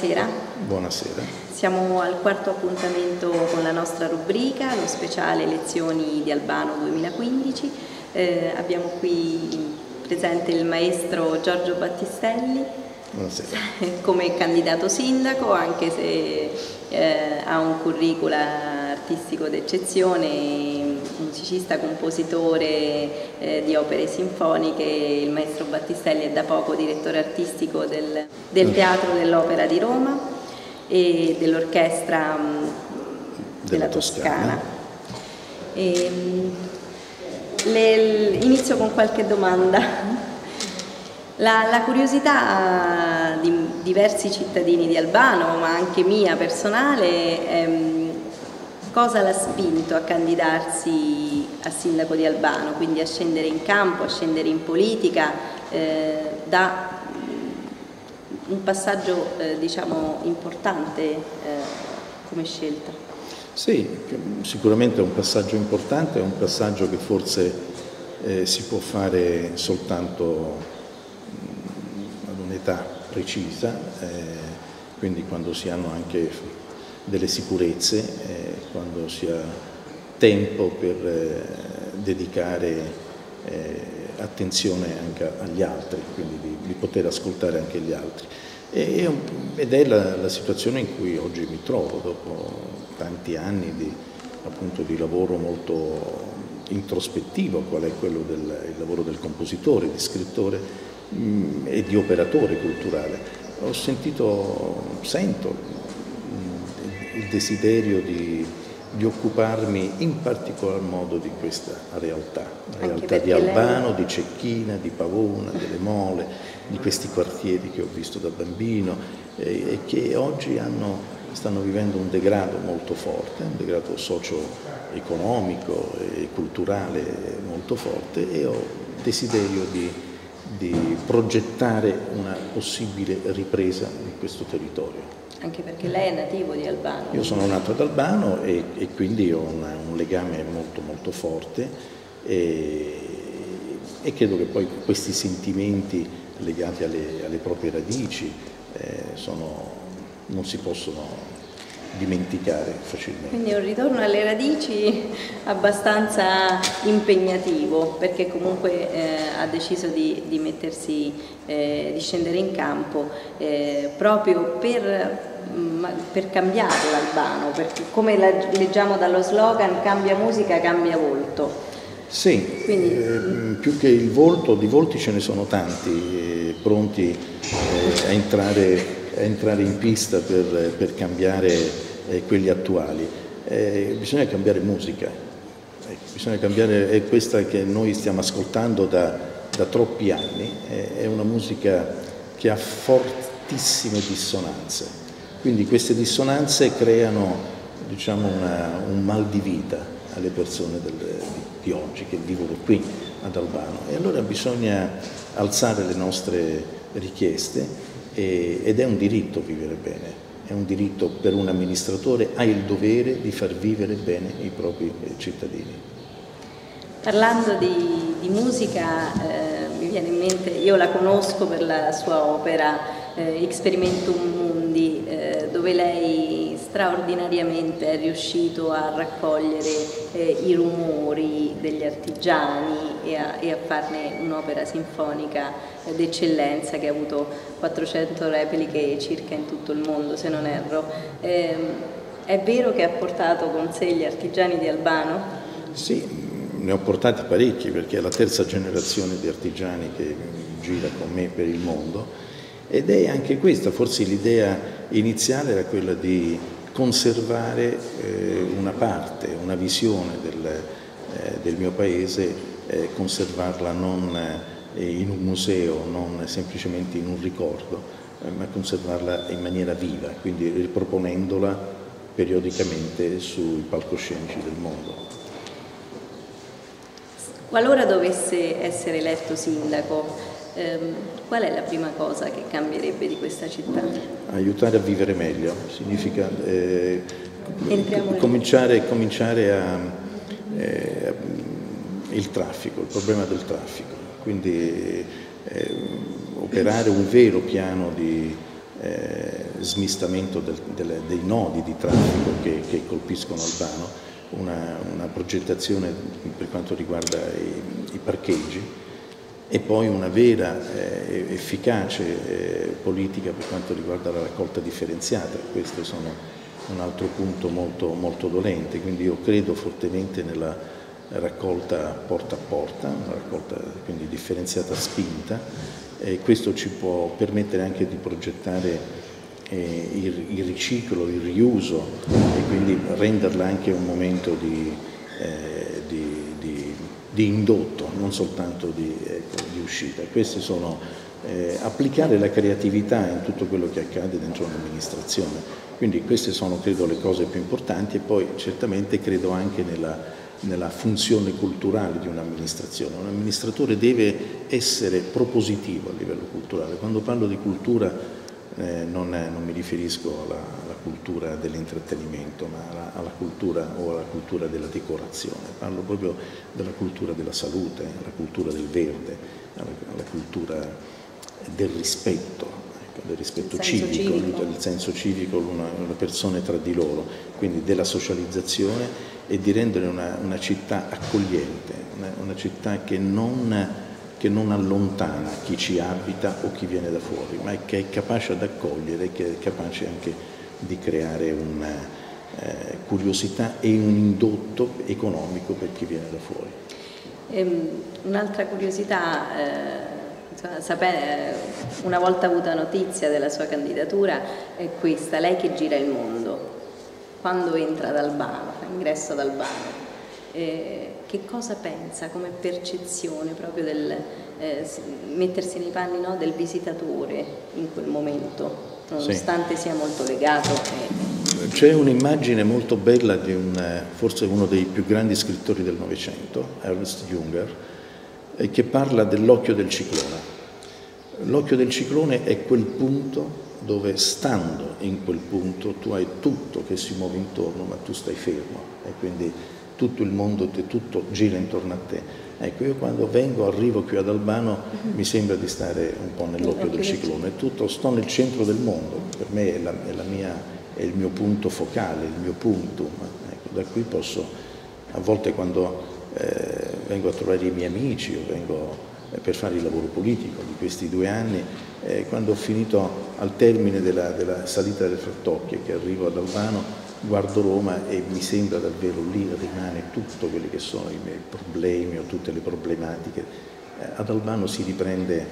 buonasera. Buonasera. Siamo al quarto appuntamento con la nostra rubrica, lo speciale Lezioni di Albano 2015. Abbiamo qui presente il maestro Giorgio Battistelli. Buonasera. Come candidato sindaco, anche se ha un curricula artistico d'eccezione, musicista, compositore di opere sinfoniche. Il maestro Battistelli è da poco direttore artistico del Teatro dell'Opera di Roma e dell'Orchestra della Toscana. Inizio con qualche domanda. La curiosità di diversi cittadini di Albano, ma anche mia personale, cosa l'ha spinto a candidarsi a sindaco di Albano, quindi a scendere in campo, a scendere in politica, da un passaggio diciamo importante come scelta? Sì, sicuramente è un passaggio importante, è un passaggio che forse si può fare soltanto ad un'età precisa, quindi quando si hanno anche delle sicurezze, quando si ha tempo per dedicare attenzione anche agli altri, quindi di poter ascoltare anche gli altri. Ed è la situazione in cui oggi mi trovo, dopo tanti anni appunto di lavoro molto introspettivo, qual è quello del lavoro del compositore, di scrittore e di operatore culturale. Sento il desiderio di occuparmi in particolar modo di questa realtà, la realtà di Albano, di Cecchina, di Pavona, delle Mole, di questi quartieri che ho visto da bambino e che oggi stanno vivendo un degrado molto forte, un degrado socio-economico e culturale molto forte, e ho desiderio di progettare una possibile ripresa di questo territorio. Anche perché lei è nativo di Albano. Io sono nato ad Albano e quindi ho un legame molto molto forte e credo che poi questi sentimenti legati alle proprie radici non si possono dimenticare facilmente. Quindi un ritorno alle radici abbastanza impegnativo, perché comunque ha deciso di mettersi, di scendere in campo proprio per cambiare l'Albano, perché come leggiamo dallo slogan, cambia musica, cambia volto. Sì, quindi più che il volto, di volti ce ne sono tanti pronti a entrare in pista per cambiare quelli attuali. Bisogna cambiare musica, bisogna cambiare, è questa che noi stiamo ascoltando da troppi anni, è una musica che ha fortissime dissonanze, quindi queste dissonanze creano, diciamo, un mal di vita alle persone di oggi che vivono qui ad Albano, e allora bisogna alzare le nostre richieste ed è un diritto vivere bene, è un diritto per un amministratore, ha il dovere di far vivere bene i propri cittadini. Parlando di musica, mi viene in mente, io la conosco per la sua opera Experimentum Mundi, dove lei straordinariamente è riuscito a raccogliere i rumori degli artigiani e a farne un'opera sinfonica d'eccellenza che ha avuto 400 repliche circa in tutto il mondo, se non erro. È vero che ha portato con sé gli artigiani di Albano? Sì, ne ho portati parecchi, perché è la terza generazione di artigiani che gira con me per il mondo, ed è anche questa, forse l'idea iniziale era quella di conservare una parte, una visione del mio paese, conservarla non in un museo, non semplicemente in un ricordo, ma conservarla in maniera viva, quindi riproponendola periodicamente sui palcoscenici del mondo. Qualora dovesse essere eletto sindaco, qual è la prima cosa che cambierebbe di questa città? Aiutare a vivere meglio, significa cominciare il traffico, il problema del traffico, quindi operare un vero piano di smistamento dei nodi di traffico che colpiscono Albano, una progettazione per quanto riguarda i parcheggi e poi una vera efficace politica per quanto riguarda la raccolta differenziata. Questo sono un altro punto molto, molto dolente, quindi io credo fortemente nella raccolta porta a porta, una raccolta quindi differenziata spinta, e questo ci può permettere anche di progettare il riciclo, il riuso e quindi renderla anche un momento di indotto, non soltanto di uscita. Questi sono applicare la creatività in tutto quello che accade dentro un'amministrazione. Quindi queste sono, credo, le cose più importanti, e poi certamente credo anche nella funzione culturale di un'amministrazione. Un amministratore deve essere propositivo a livello culturale. Quando parlo di cultura non mi riferisco alla cultura dell'intrattenimento, ma alla cultura o alla cultura della decorazione. Parlo proprio della cultura della salute, alla cultura del verde, alla cultura del rispetto, del rispetto civico, del senso civico, le persone tra di loro, quindi della socializzazione e di rendere una città accogliente, una città che non allontana chi ci abita o chi viene da fuori, ma che è capace ad accogliere, che è capace anche di creare una curiosità e un indotto economico per chi viene da fuori. Un'altra curiosità, una volta avuta notizia della sua candidatura, è questa: lei che gira il mondo, quando entra ad Albano, fa ingresso ad Albano, che cosa pensa come percezione proprio del mettersi nei panni, no, del visitatore in quel momento, nonostante sia molto legato? C'è un'immagine molto bella di forse uno dei più grandi scrittori del Novecento, Ernst Junger, che parla dell'occhio del ciclone. L'occhio del ciclone è quel punto dove, stando in quel punto, tu hai tutto che si muove intorno, ma tu stai fermo, e quindi tutto il mondo, tutto gira intorno a te. Ecco, io quando arrivo qui ad Albano, mi sembra di stare un po' nell'occhio del ciclone, sto nel centro del mondo, per me è il mio punto focale, il mio punto. Ecco, da qui posso, a volte quando vengo a trovare i miei amici o vengo per fare il lavoro politico di questi 2 anni, quando ho finito al termine della salita delle Frattocchie, che arrivo ad Albano, guardo Roma e mi sembra davvero lì rimane tutto quelli che sono i miei problemi o tutte le problematiche. Ad Albano si riprende,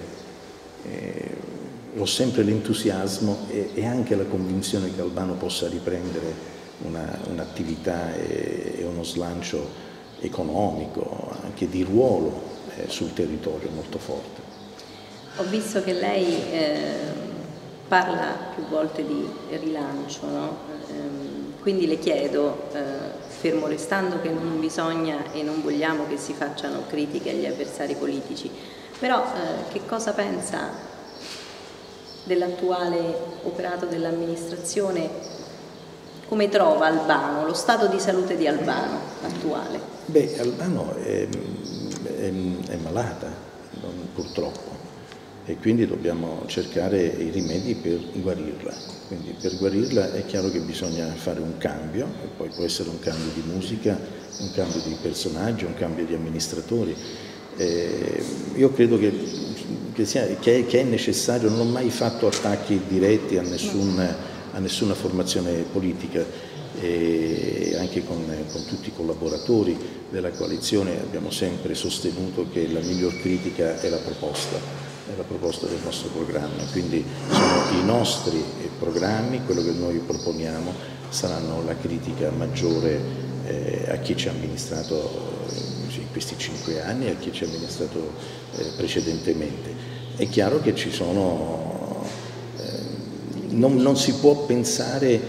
ho sempre l'entusiasmo e anche la convinzione che Albano possa riprendere un'attività e uno slancio economico, anche di ruolo sul territorio molto forte. Ho visto che lei parla più volte di rilancio, no? Quindi le chiedo, fermo restando che non bisogna e non vogliamo che si facciano critiche agli avversari politici, però che cosa pensa dell'attuale operato dell'amministrazione? Come trova Albano, lo stato di salute di Albano attuale? Beh, Albano è malata, purtroppo, e quindi dobbiamo cercare i rimedi per guarirla. Quindi per guarirla è chiaro che bisogna fare un cambio, e poi può essere un cambio di musica, un cambio di personaggi, un cambio di amministratori. Io credo che è necessario. Non ho mai fatto attacchi diretti a nessuna formazione politica, e anche con tutti i collaboratori della coalizione abbiamo sempre sostenuto che la miglior critica è la proposta del nostro programma. Quindi sono i nostri programmi, quello che noi proponiamo, saranno la critica maggiore a chi ci ha amministrato in questi 5 anni e a chi ci ha amministrato precedentemente. È chiaro che ci sono, non si può pensare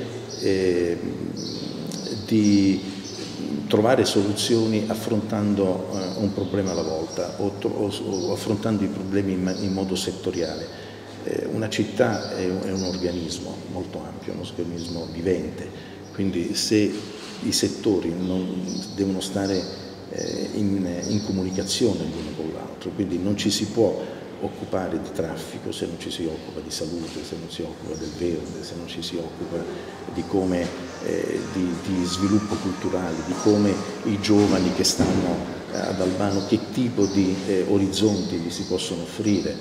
di trovare soluzioni affrontando un problema alla volta o affrontando i problemi in modo settoriale. Una città è un organismo molto ampio, un organismo vivente, quindi se i settori devono stare in comunicazione l'uno con l'altro, quindi non ci si può occupare di traffico se non ci si occupa di salute, se non si occupa del verde, se non ci si occupa di come di sviluppo culturale, di come i giovani che stanno ad Albano, che tipo di orizzonti gli si possono offrire,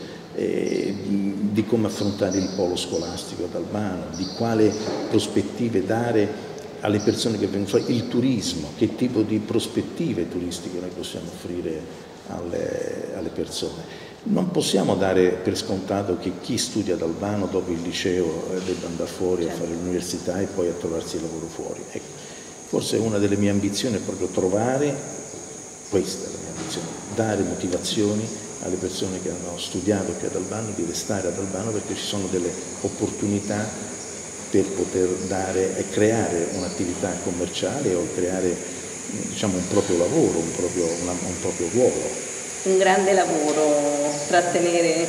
di come affrontare il polo scolastico ad Albano, di quale prospettive dare alle persone che vengono fuori, il turismo, che tipo di prospettive turistiche noi possiamo offrire alle persone. Non possiamo dare per scontato che chi studia ad Albano dopo il liceo debba andare fuori a fare l'università e poi a trovarsi il lavoro fuori. Ecco, forse una delle mie ambizioni è proprio trovare, questa è la mia ambizione, dare motivazioni alle persone che hanno studiato qui ad Albano di restare ad Albano, perché ci sono delle opportunità per poter dare e creare un'attività commerciale o creare, diciamo, un proprio lavoro, un proprio ruolo. Un grande lavoro trattenere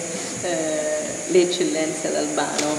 le eccellenze ad Albano.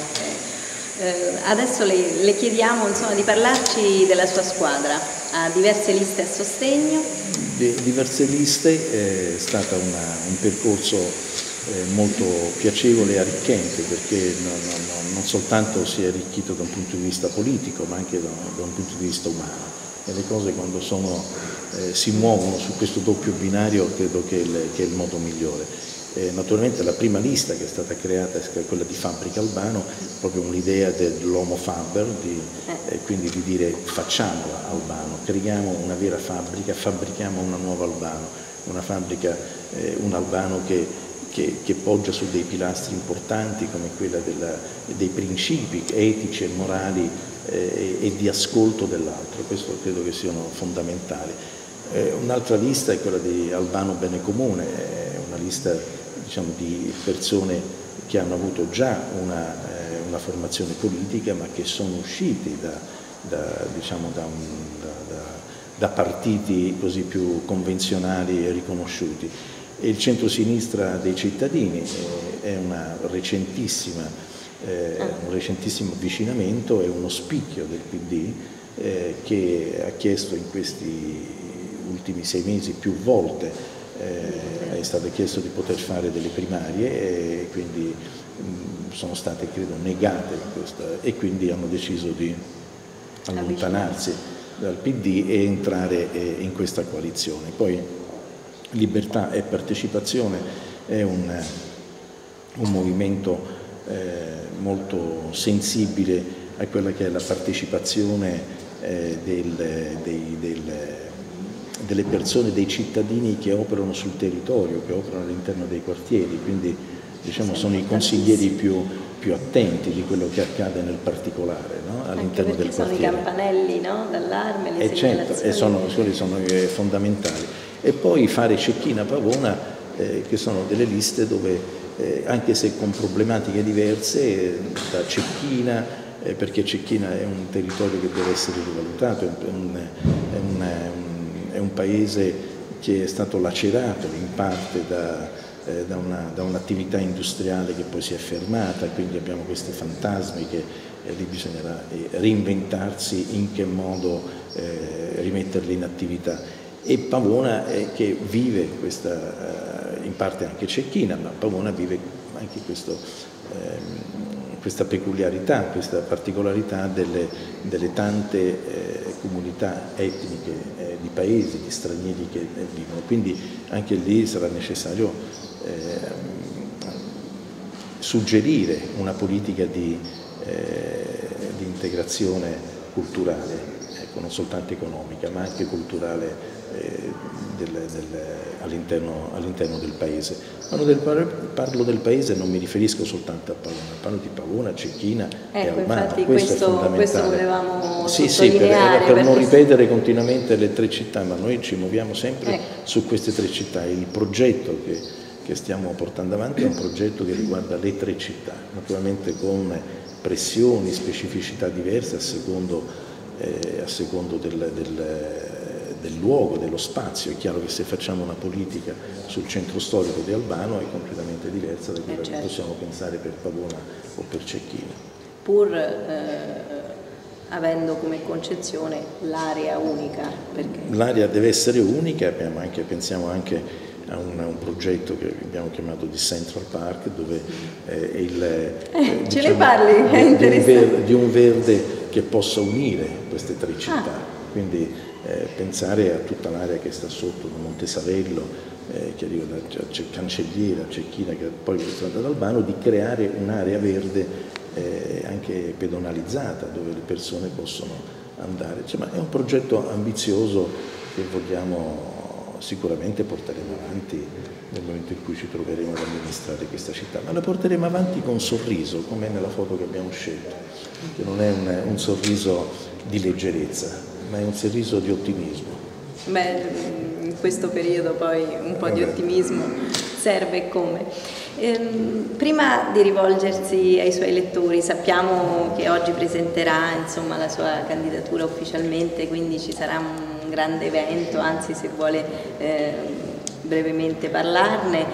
Adesso le chiediamo, insomma, di parlarci della sua squadra. Ha diverse liste a sostegno. Diverse liste, è stato un percorso molto piacevole e arricchente, perché non soltanto si è arricchito da un punto di vista politico, ma anche da un punto di vista umano. E le cose, quando si muovono su questo doppio binario, credo che è il modo migliore. Naturalmente la prima lista che è stata creata è quella di Fabbrica Albano, proprio l'idea dell'Homo Faber, quindi di dire facciamola Albano, creiamo una vera fabbrica, fabbrichiamo una nuova Albano, una fabbrica, un Albano che poggia su dei pilastri importanti come quella dei principi etici e morali e di ascolto dell'altro. Questo credo che siano fondamentali. Un'altra lista è quella di Albano Bene Comune, una lista, diciamo, di persone che hanno avuto già una formazione politica, ma che sono usciti da partiti così più convenzionali e riconosciuti. E il centro-sinistra dei cittadini è un recentissimo avvicinamento, è uno spicchio del PD che ha chiesto in questi ultimi 6 mesi più volte, è stato chiesto di poter fare delle primarie e quindi sono state, credo, negate e quindi hanno deciso di allontanarsi dal PD e entrare in questa coalizione. Poi Libertà e Partecipazione è un movimento molto sensibile a quella che è la partecipazione delle persone, dei cittadini che operano sul territorio, che operano all'interno dei quartieri, quindi, diciamo, sono i consiglieri più attenti di quello che accade nel particolare, no? All'interno del quartiere. Sono i campanelli, no? D'allarme, le segnalazioni. Certo, sono fondamentali. E poi fare Cecchina-Pavona, che sono delle liste dove, anche se con problematiche diverse, da Cecchina, perché Cecchina è un territorio che deve essere rivalutato, è un paese che è stato lacerato in parte da un'attività industriale che poi si è fermata, quindi abbiamo questi fantasmi che lì bisognerà reinventarsi in che modo rimetterli in attività. E Pavona che vive questa, in parte anche Cecchina, ma Pavona vive anche questa peculiarità, questa particolarità delle tante comunità etniche di paesi, di stranieri che vivono. Quindi anche lì sarà necessario suggerire una politica di integrazione culturale, ecco, non soltanto economica, ma anche culturale all'interno del paese. Parlo del paese, non mi riferisco soltanto a Pavona, parlo di Pavona, Cecchina e Albano. Infatti questo volevamo sottolineare. Per non ripetere continuamente le 3 città, ma noi ci muoviamo sempre su queste 3 città. Il progetto che stiamo portando avanti è un progetto che riguarda le 3 città, naturalmente con pressioni, specificità diverse a secondo del luogo, dello spazio. È chiaro che se facciamo una politica sul centro storico di Albano è completamente diversa da quella che possiamo pensare per Pavona o per Cecchina. Pur avendo come concezione l'area unica. Perché? L'area deve essere unica, pensiamo anche a un progetto che abbiamo chiamato di Central Park, dove ce ne parli? È interessante. Di un verde che possa unire queste tre città, quindi pensare a tutta l'area che sta sotto, da Montesavello, che arriva da Cancelliera, Cecchina, che poi è stata ad Albano, di creare un'area verde anche pedonalizzata, dove le persone possono andare. Insomma, è un progetto ambizioso che vogliamo sicuramente porteremo avanti nel momento in cui ci troveremo ad amministrare questa città, ma la porteremo avanti con sorriso, come nella foto che abbiamo scelto, che non è un sorriso di leggerezza, ma è un sorriso di ottimismo. Beh, in questo periodo poi un po' di ottimismo serve come. Prima di rivolgersi ai suoi elettori, sappiamo che oggi presenterà insomma la sua candidatura ufficialmente, quindi ci sarà un grande evento, anzi se vuole brevemente parlarne.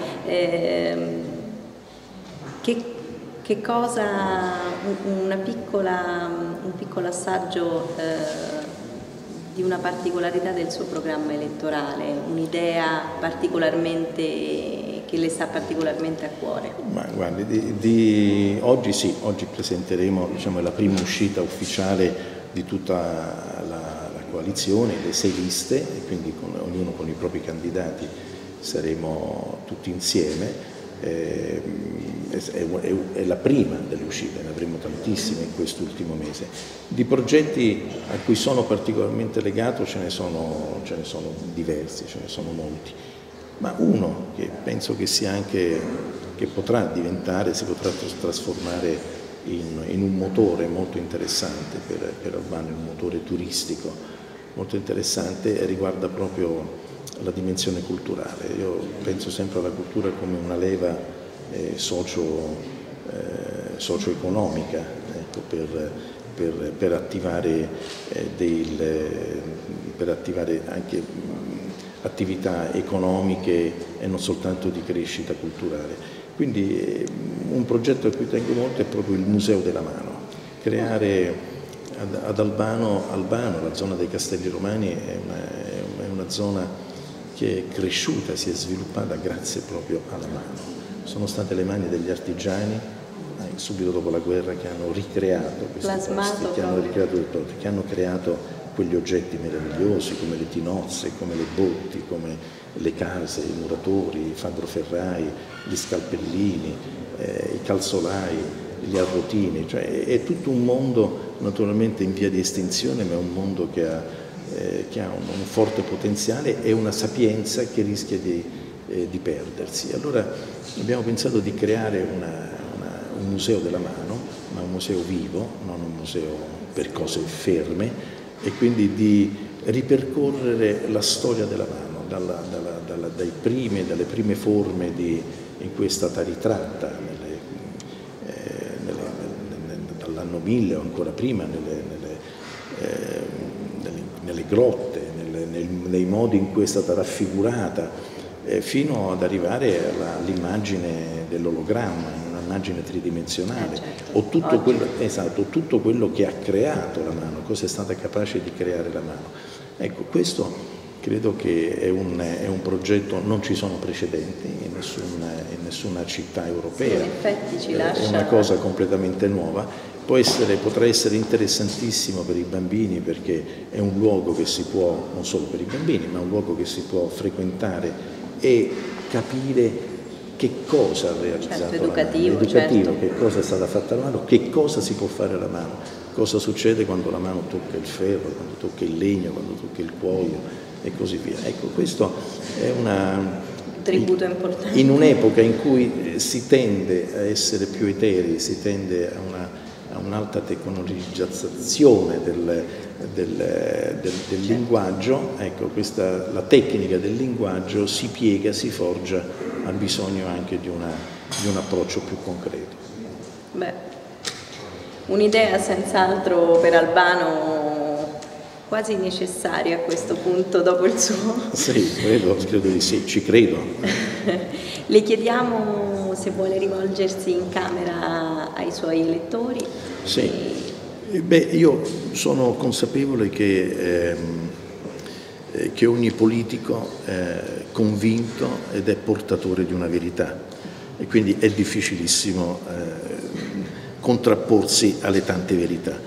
Che cosa, un piccolo assaggio di una particolarità del suo programma elettorale, un'idea particolarmente che le sta particolarmente a cuore? Ma guardi, oggi presenteremo, diciamo, la prima uscita ufficiale di tutta la coalizione, le 6 liste, e quindi ognuno con i propri candidati saremo tutti insieme. È la prima delle uscite, ne avremo tantissime in quest'ultimo mese. Di progetti a cui sono particolarmente legato ce ne sono diversi, ce ne sono molti, ma uno che penso che sia anche, che potrà diventare, si potrà trasformare in un motore molto interessante per Albano, un motore turistico molto interessante, riguarda proprio la dimensione culturale. Io penso sempre alla cultura come una leva socio-economica, ecco, per attivare anche attività economiche e non soltanto di crescita culturale. Quindi un progetto a cui tengo molto è proprio il Museo della Mano. Creare ad Albano, la zona dei Castelli Romani è una zona che è cresciuta, si è sviluppata grazie proprio alla mano. Sono state le mani degli artigiani, subito dopo la guerra, che hanno ricreato questi posti, che hanno creato quegli oggetti meravigliosi come le tinozze, come le botti, come le case, i muratori, i Fabro-Ferrai, gli scalpellini, i calzolai, gli arrotini. Cioè è tutto un mondo naturalmente in via di estinzione, ma è un mondo che ha un forte potenziale e una sapienza che rischia di perdersi. Allora abbiamo pensato di creare un museo della mano, ma un museo vivo, non un museo per cose ferme, e quindi di ripercorrere la storia della mano, dalle prime forme in cui è stata ritratta dall'anno 1000 o ancora prima nelle grotte, nei modi in cui è stata raffigurata, fino ad arrivare all'immagine dell'ologramma, in un'immagine tridimensionale, o tutto quello che ha creato la mano, cosa è stata capace di creare la mano. Ecco, questo credo che è un progetto, non ci sono precedenti in nessuna città europea, sì, in effetti ci lascia... è una cosa completamente nuova. Potrà essere interessantissimo per i bambini, perché è un luogo che si può, non solo per i bambini, ma un luogo che si può frequentare e capire che cosa ha realizzato educativo, che cosa è stata fatta la mano, che cosa si può fare alla mano, cosa succede quando la mano tocca il ferro, quando tocca il legno, quando tocca il cuoio e così via. Ecco, questo è un tributo importante. In un'epoca in cui si tende a essere più eteri, si tende a un'alta tecnologizzazione del linguaggio, ecco, la tecnica del linguaggio si piega, si forgia al bisogno anche di un approccio più concreto. Beh, un'idea senz'altro per Albano quasi necessaria a questo punto, dopo il suo... Sì, credo di sì, ci credo. Le chiediamo se vuole rivolgersi in camera ai suoi elettori. Sì, io sono consapevole che che ogni politico convinto ed è portatore di una verità, e quindi è difficilissimo contrapporsi alle tante verità.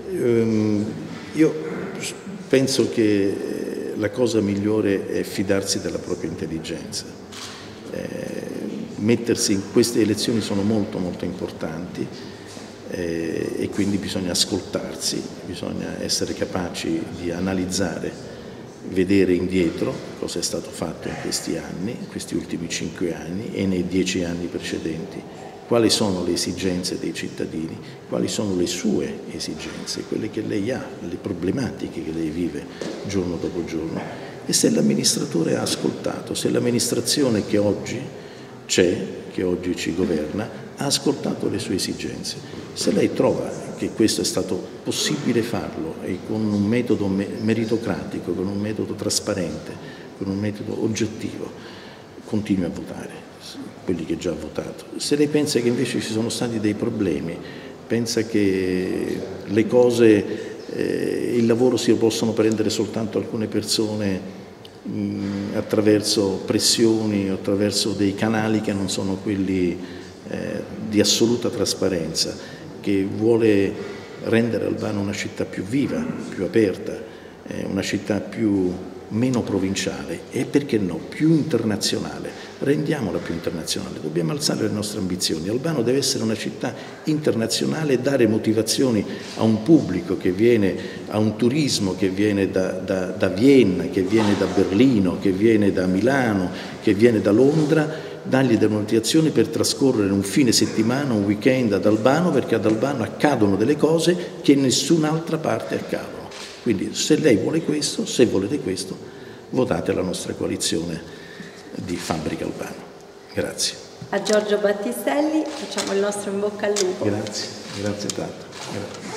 Io penso che la cosa migliore è fidarsi della propria intelligenza. Mettersi in queste elezioni sono molto molto importanti, e quindi bisogna ascoltarsi, bisogna essere capaci di analizzare, vedere indietro cosa è stato fatto in questi anni, in questi ultimi 5 anni e nei 10 anni precedenti, quali sono le esigenze dei cittadini, quali sono le sue esigenze, quelle che lei ha, le problematiche che lei vive giorno dopo giorno, e se l'amministratore ha ascoltato, se l'amministrazione che oggi c'è, che oggi ci governa, ha ascoltato le sue esigenze. Se lei trova che questo è stato possibile farlo e con un metodo meritocratico, con un metodo trasparente, con un metodo oggettivo, continui a votare quelli che già ha votato. Se lei pensa che invece ci sono stati dei problemi, pensa che le cose, il lavoro si possono prendere soltanto alcune persone attraverso pressioni, attraverso dei canali che non sono quelli di assoluta trasparenza, che vuole rendere Albano una città più viva, più aperta, una città meno provinciale e, perché no, più internazionale. Rendiamola più internazionale, dobbiamo alzare le nostre ambizioni. Albano deve essere una città internazionale e dare motivazioni a un pubblico che viene, a un turismo che viene da Vienna, che viene da Berlino, che viene da Milano, che viene da Londra, dargli delle motivazioni per trascorrere un fine settimana, un weekend ad Albano, perché ad Albano accadono delle cose che in nessun'altra parte accadono. Quindi se lei vuole questo, se volete questo, votate la nostra coalizione di Fabbrica Albano. Grazie. A Giorgio Battistelli facciamo il nostro in bocca al lupo. Grazie, grazie tanto. Grazie.